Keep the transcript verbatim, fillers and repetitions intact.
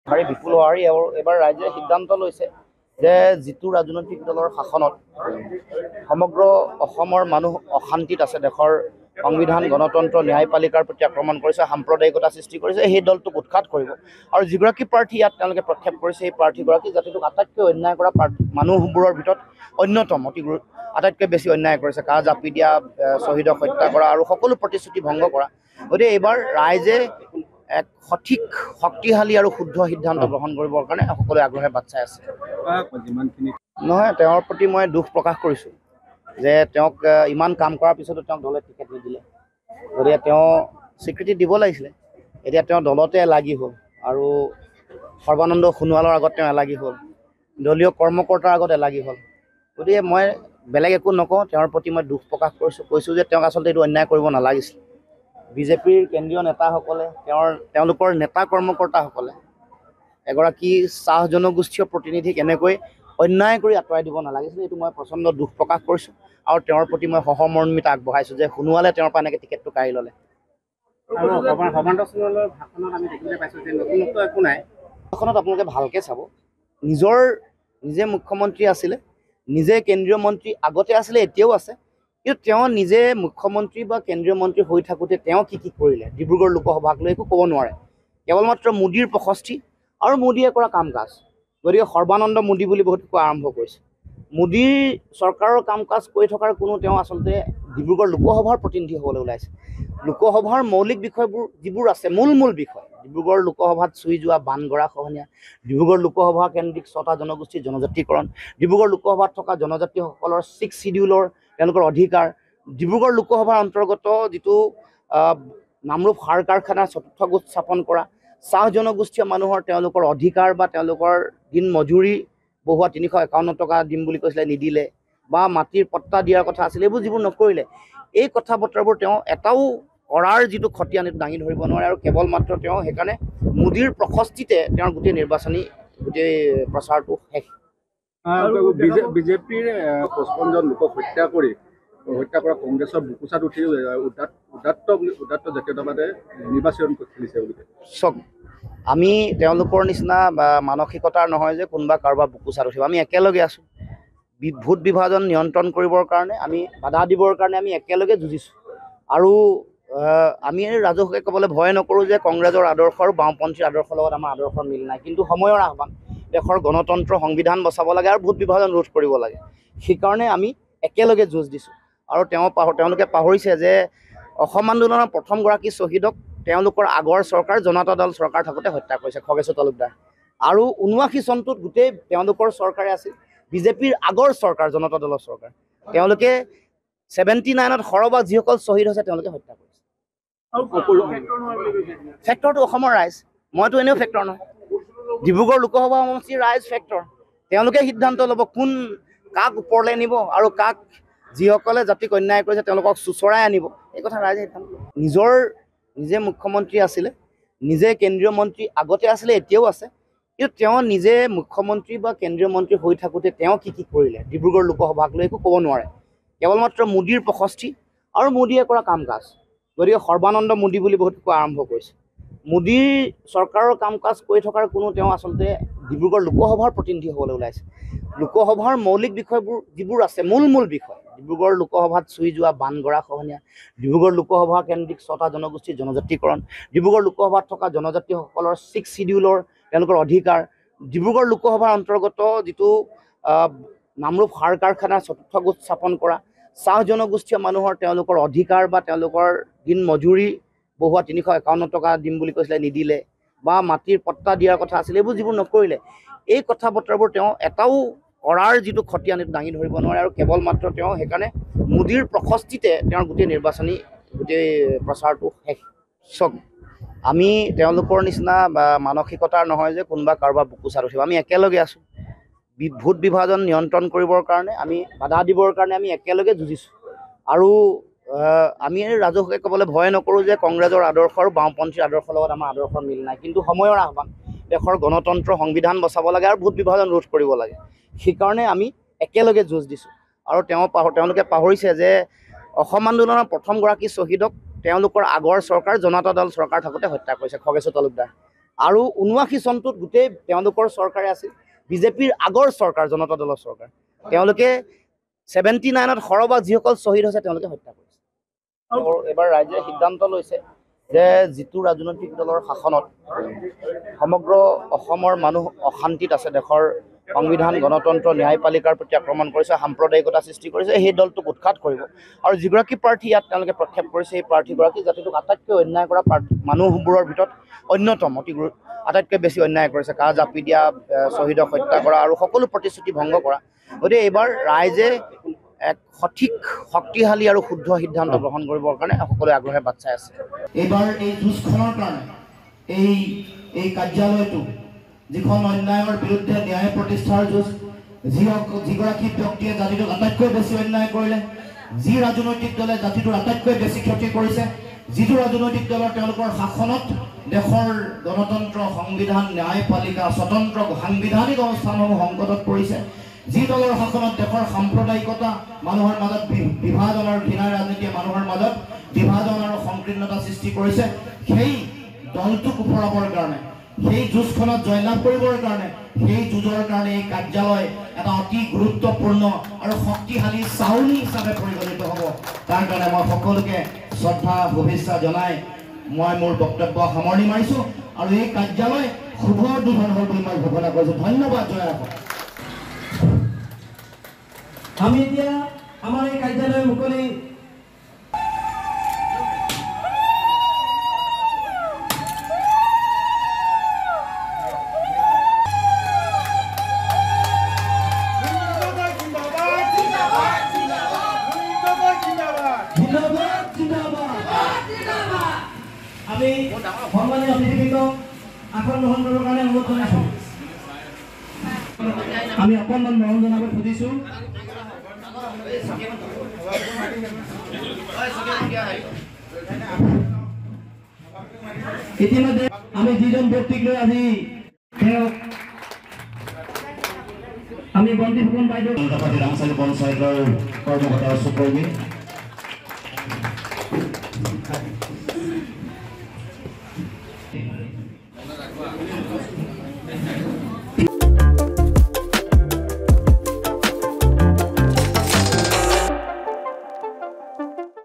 ভাৰী বিপুল হোৱাৰী এবাৰ ৰাইজে সিদ্ধান্ত লৈছে যে যিটো ৰাজনৈতিক দলৰ শাসনত সমগ্ৰ অসমৰ মানুহ অশান্তিত আছে, দেশৰ সংবিধান গণতন্ত্ৰ ন্যায়পালিকাৰ প্ৰতি আক্ৰমণ কৰিছে, সাম্প্ৰদায়িকতা সৃষ্টি কৰিছে, সেই দলটোক উৎখাত কৰিব। আৰু যিগৰাকী প্ৰাৰ্থী ইয়াত তেওঁলোকে প্ৰক্ষেপ কৰিছে, সেই প্ৰাৰ্থীগৰাকী জাতিটোক আটাইতকৈ অন্যায় কৰা মানুহবোৰৰ ভিতৰত অন্যতম, অতি আটাইতকৈ বেছি অন্যায় কৰিছে, কাজ জাপি দিয়া, শ্বহীদক হত্যা কৰা আৰু সকলো প্ৰতিশ্ৰুতি ভংগ কৰা। গতিকে এইবাৰ ৰাইজে এক সঠিক শক্তিশালী আৰু শুদ্ধ সিদ্ধান্ত গ্ৰহণ কৰিবৰ কাৰণে সকলোৱে আগ্ৰহে বাট চাই আছে। নহয়, তেওঁৰ প্ৰতি মই দুখ প্ৰকাশ কৰিছোঁ যে তেওঁক ইমান কাম কৰাৰ পিছতো তেওঁক দলে টিকেট নিদিলে। গতিকে তেওঁ স্বীকৃতি দিব লাগিছিলে। এতিয়া তেওঁ দলতে এলাগি হ'ল আৰু সৰ্বানন্দ সোণোৱালৰ আগত তেওঁ এলাগি হ'ল, দলীয় কৰ্মকৰ্তাৰ আগত এলাগি হ'ল। গতিকে মই বেলেগ একো নকওঁ, তেওঁৰ প্ৰতি মই দুখ প্ৰকাশ কৰিছোঁ, কৈছোঁ যে তেওঁক আচলতে এইটো অন্যায় কৰিব নালাগিছিল। বিজেপিৰ কেন্দ্ৰীয় নেতাসকলে, তেওঁৰ তেওঁলোকৰ নেতা কৰ্মকৰ্তাসকলে এগৰাকী চাহ জনগোষ্ঠীয় প্ৰতিনিধিক এনেকৈ অন্যায় কৰি আঁতৰাই দিব নালাগিছিল। এইটো মই প্ৰচণ্ড দুখ প্ৰকাশ কৰিছোঁ আৰু তেওঁৰ প্ৰতি মই সহমৰ্মিতা আগবঢ়াইছোঁ যে সোণোৱালে তেওঁৰ পৰা এনেকৈ টিকেটটো কাঢ়ি ল'লে। ভাষণত আপোনালোকে ভালকৈ চাব, নিজৰ নিজে মুখ্যমন্ত্ৰী আছিলে, নিজে কেন্দ্ৰীয় মন্ত্ৰী আগতে আছিলে, এতিয়াও আছে, কিন্তু তেওঁ নিজে মুখ্যমন্ত্ৰী বা কেন্দ্ৰীয় মন্ত্ৰী হৈ থাকোঁতে তেওঁ কি কি কৰিলে ডিব্ৰুগড় লোকসভাক লৈ একো ক'ব নোৱাৰে। কেৱল মাত্ৰ মোদীৰ প্ৰশস্তি আৰু মোদীয়ে কৰা কাম কাজ। গতিকে সৰ্বানন্দ মোদী বুলি বহুত কোৱা আৰম্ভ কৰিছে। মোদীৰ চৰকাৰৰ কাম কাজ কৰি থকাৰ কোনো তেওঁ আচলতে ডিব্ৰুগড় লোকসভাৰ প্ৰতিনিধি হ'বলৈ ওলাইছে। লোকসভাৰ মৌলিক বিষয়বোৰ যিবোৰ আছে, মূল মূল বিষয়, ডিব্ৰুগড় লোকসভাত চুই যোৱা বান গৰা খহনীয়া, ডিব্ৰুগড় লোকসভা কেন্দ্ৰিক ছটা জনগোষ্ঠীৰ জনজাতিকৰণ, ডিব্ৰুগড় লোকসভাত থকা জনজাতিসকলৰ ছিক্স চিডিউলৰ তেওঁলোকৰ অধিকাৰ, ডিব্ৰুগড় লোকসভাৰ অন্তৰ্গত যিটো নামৰূপ সাৰ কাৰখানাৰ চতুৰ্থ গোট স্থাপন কৰা, চাহ জনগোষ্ঠীয় মানুহৰ তেওঁলোকৰ অধিকাৰ বা তেওঁলোকৰ দিন মজুৰি বহোৱা তিনিশ একাৱন্ন টকা দিম বুলি কৈছিলে, নিদিলে, বা মাটিৰ পট্টা দিয়াৰ কথা আছিলে, এইবোৰ যিবোৰ নকৰিলে, এই কথা বতৰাবোৰ তেওঁ এটাও কৰাৰ যিটো খতিয়ান এইটো দাঙি ধৰিব নোৱাৰে। আৰু কেৱল মাত্ৰ তেওঁ সেইকাৰণে মোদীৰ প্ৰশস্তিতে তেওঁৰ গোটেই নিৰ্বাচনী গোটেই প্ৰচাৰটো শেষ। বিজেপিৰ পঁচপন্নজন লোকক হত্যা কৰি হত্যা কৰা কংগ্ৰেছৰ বুকুচাত উঠি উদাত্ত উদাত্ত জাতীয়তাবাদে নিৰ্বাচন খেলিছে বুলি চব আমি তেওঁলোকৰ নিচিনা বা মানসিকতাৰ নহয় যে কোনোবা কাৰোবাৰ বুকুচাত উঠিব। আমি একেলগে আছোঁ। ভোট বিভাজন নিয়ন্ত্ৰণ কৰিবৰ কাৰণে, আমি বাধা দিবৰ কাৰণে আমি একেলগে যুঁজিছোঁ। আৰু আমি ৰাজহুৱাকৈ ক'বলৈ ভয় নকৰোঁ যে কংগ্ৰেছৰ আদৰ্শ আৰু বাওঁপন্থীৰ আদৰ্শৰ লগত আমাৰ আদৰ্শৰ মিল নাই। কিন্তু সময়ৰ আহ্বান, দেশৰ গণতন্ত্ৰ সংবিধান বচাব লাগে আৰু ভোট বিভাজন ৰোধ কৰিব লাগে। সেইকাৰণে আমি একেলগে যুঁজ দিছোঁ। আৰু তেওঁ তেওঁলোকে পাহৰিছে যে অসম আন্দোলনৰ প্ৰথমগৰাকী শ্বহীদক তেওঁলোকৰ আগৰ চৰকাৰ জনতা দল চৰকাৰ থাকোঁতে হত্যা কৰিছে, খগেশ্বৰ তালুকদাৰ। আৰু ঊনাশী চনটোত গোটেই তেওঁলোকৰ চৰকাৰে আছিল, বিজেপিৰ আগৰ চৰকাৰ, জনতা দলৰ চৰকাৰ। তেওঁলোকে ছেভেণ্টি নাইনত সৰহভাগ যিসকল শ্বহীদ হৈছে তেওঁলোকে হত্যা কৰিছে। ফেক্টৰটো অসমৰ ৰাইজ, মইতো এনেও ফেক্টৰ নহয়। ডিব্ৰুগড় লোকসভা সমষ্টিৰ ৰাইজ ফেক্টৰ। তেওঁলোকে সিদ্ধান্ত ল'ব কোন কাক ওপৰলৈ নিব আৰু কাক যিসকলে জাতিক অন্যায় কৰিছে তেওঁলোকক চোঁচৰাই আনিব, এই কথা ৰাইজে সিদ্ধান্ত ল'ব। নিজৰ নিজে মুখ্যমন্ত্ৰী আছিলে, নিজে কেন্দ্ৰীয় মন্ত্ৰী আগতে আছিলে, এতিয়াও আছে, কিন্তু তেওঁ নিজে মুখ্যমন্ত্ৰী বা কেন্দ্ৰীয় মন্ত্ৰী হৈ থাকোঁতে তেওঁ কি কি কৰিলে ডিব্ৰুগড় লোকসভাক লৈ একো ক'ব নোৱাৰে। কেৱল মাত্ৰ মোদীৰ প্ৰশস্তি আৰু মোদীয়ে কৰা কাম কাজ। গতিকে সৰ্বানন্দ মোদী বুলি বহুত কোৱা আৰম্ভ কৰিছে। মোদীৰ চৰকাৰৰ কাম কাজ কৰি থকাৰ কোনো তেওঁ আচলতে ডিব্ৰুগড় লোকসভাৰ প্ৰতিনিধি হ'বলৈ ওলাইছে। লোকসভাৰ মৌলিক বিষয়বোৰ যিবোৰ আছে, মূল মূল বিষয়, ডিব্ৰুগড় লোকসভাত চুই যোৱা বান গৰা খহনীয়া, ডিব্ৰুগড় লোকসভা কেন্দ্ৰিক ছটা জনগোষ্ঠীৰ জনজাতিকৰণ, ডিব্ৰুগড় লোকসভাত থকা জনজাতিসকলৰ ছিক্স চিডিউলৰ তেওঁলোকৰ অধিকাৰ, ডিব্ৰুগড় লোকসভাৰ অন্তৰ্গত যিটো নামৰূপ সাৰ কাৰখানাৰ চতুৰ্থ গোট স্থাপন কৰা, চাহ জনগোষ্ঠীয় মানুহৰ তেওঁলোকৰ অধিকাৰ বা তেওঁলোকৰ দিন মজুৰি বহোৱা তিনিশ একাৱন্ন টকা দিম বুলি কৈছিলে, নিদিলে, বা মাটিৰ পট্টা দিয়াৰ কথা আছিলে, এইবোৰ যিবোৰ নকৰিলে, এই কথা বতৰাবোৰ তেওঁ এটাও কৰাৰ যিটো খতিয়ান এইটো দাঙি ধৰিব নোৱাৰে। আৰু কেৱল মাত্ৰ তেওঁ সেইকাৰণে মোদীৰ প্ৰশস্তিতে তেওঁৰ গোটেই নিৰ্বাচনী গোটেই প্ৰচাৰটো শেষ। চব আমি তেওঁলোকৰ নিচিনা বা মানসিকতাৰ নহয় যে কোনোবা কাৰোবাৰ বুকুচাত উঠিব। আমি একেলগে আছোঁ। ভোট বিভাজন নিয়ন্ত্ৰণ কৰিবৰ কাৰণে, আমি বাধা দিবৰ কাৰণে আমি একেলগে যুঁজিছোঁ। আৰু আমি ৰাজহুৱাকৈ ক'বলৈ ভয় নকৰোঁ যে কংগ্ৰেছৰ আদৰ্শ আৰু বাওঁপন্থীৰ আদৰ্শৰ লগত আমাৰ আদৰ্শৰ মিল নাই। কিন্তু সময়ৰ আহ্বান, দেশৰ গণতন্ত্ৰ সংবিধান বচাব লাগে আৰু ভোট বিভাজন ৰোধ কৰিব লাগে। সেইকাৰণে আমি একেলগে যুঁজ দিছোঁ। আৰু তেওঁ তেওঁলোকে পাহৰিছে যে অসম আন্দোলনৰ প্ৰথমগৰাকী শ্বহীদক তেওঁলোকৰ আগৰ চৰকাৰ জনতা দল চৰকাৰ থাকোঁতে হত্যা কৰিছে, খগেশ্বৰ তালুকদাৰ। আৰু ঊনাশী চনটোত গোটেই তেওঁলোকৰ চৰকাৰে আছিল বিজেপিৰ আগৰ চৰকাৰ জনতা দলৰ চৰকাৰ তেওঁলোকে ছেভেণ্টি নাইনত সৰহভাগ যিসকল শ্বহীদ হৈছে তেওঁলোকে হত্যা কৰিছে আৰু এবাৰ ৰাইজে সিদ্ধান্ত লৈছে যে যিটো ৰাজনৈতিক দলৰ শাসনত সমগ্ৰ অসমৰ মানুহ অশান্তিত আছে দেশৰ সংবিধান গণতন্ত্ৰ ন্যায়পালিকাৰ প্ৰতি আক্ৰমণ কৰিছে সাম্প্ৰদায়িকতা সৃষ্টি কৰিছে সেই দলটোক উৎখাত কৰিব আৰু যিগৰাকী প্ৰাৰ্থী ইয়াত তেওঁলোকে প্ৰক্ষেপ কৰিছে সেই প্ৰাৰ্থীগৰাকী জাতিটোক আটাইতকৈ অন্যায় কৰা প্ৰাৰ্থী মানুহবোৰৰ ভিতৰত অন্যতম অতি আটাইতকৈ বেছি অন্যায় কৰিছে কাজ জাপি দিয়া শ্বহীদক হত্যা কৰা আৰু সকলো প্ৰতিশ্ৰুতি ভংগ কৰা গতিকে এইবাৰ ৰাইজে এক সঠিক শক্তিশালী আৰু শুদ্ধ সিদ্ধান্ত গ্ৰহণ কৰিবৰ কাৰণে সকলোৱে আগ্ৰহে বাট চাই আছে এইবাৰ এই যুঁজখনৰ কাৰণে এই এই কাৰ্যালয়টো যিখন অন্যায়ৰ বিৰুদ্ধে ন্যায় প্ৰতিষ্ঠাৰ যুঁজ যি যিগৰাকী ব্যক্তিয়ে জাতিটোক আটাইতকৈ বেছি অন্যায় কৰিলে যি ৰাজনৈতিক দলে জাতিটোৰ আটাইতকৈ বেছি ক্ষতি কৰিছে যিটো ৰাজনৈতিক দলৰ তেওঁলোকৰ শাসনত দেশৰ গণতন্ত্ৰ সংবিধান ন্যায়পালিকা স্বতন্ত্ৰ সাংবিধানিক অনুষ্ঠানসমূহ সংকটত পৰিছে যি দলৰ শাসনত দেশৰ সাম্প্ৰদায়িকতা মানুহৰ মাজত বিভাজন আৰু ঘৃণাৰ ৰাজনীতিয়ে মানুহৰ মাজত বিভাজন আৰু সংকীৰ্ণতা সৃষ্টি কৰিছে সেই দলটোক ওপৰাবৰ কাৰণে সেই যুঁজখনত জয়লাভ কৰিবৰ কাৰণে সেই যুঁজৰ কাৰণে এই কাৰ্যালয় এটা অতি গুৰুত্বপূৰ্ণ আৰু শক্তিশালী চাউনি হিচাপে পৰিগণিত হ'ব তাৰ কাৰণে মই সকলোকে শ্ৰদ্ধা শুভেচ্ছা জনাই মই মোৰ বক্তব্য সামৰণি মাৰিছোঁ আৰু এই কাৰ্যালয় শুভ দুখন হ'ল বুলি মই ঘোষণা কৰিছোঁ ধন্যবাদ জনাই ৰাখক আমি এতিয়া আমাৰ এই কাৰ্যালয় মুকলি আমি সন্মানীয় অতিথিবৃন্দক আসন গ্ৰহণ কৰিবৰ কাৰণে অনুৰোধ জনাইছোঁ আমি অকণমান মৰম জনাব খুজিছোঁ ইতিমধ্যে আমি যিজন ব্যক্তিক লৈ আজি তেওঁক আমি বন্তি ফুকন বাইদেউ ৰামচালি পঞ্চায়তৰ কৰ্মকৰ্তা সুকৰ্মী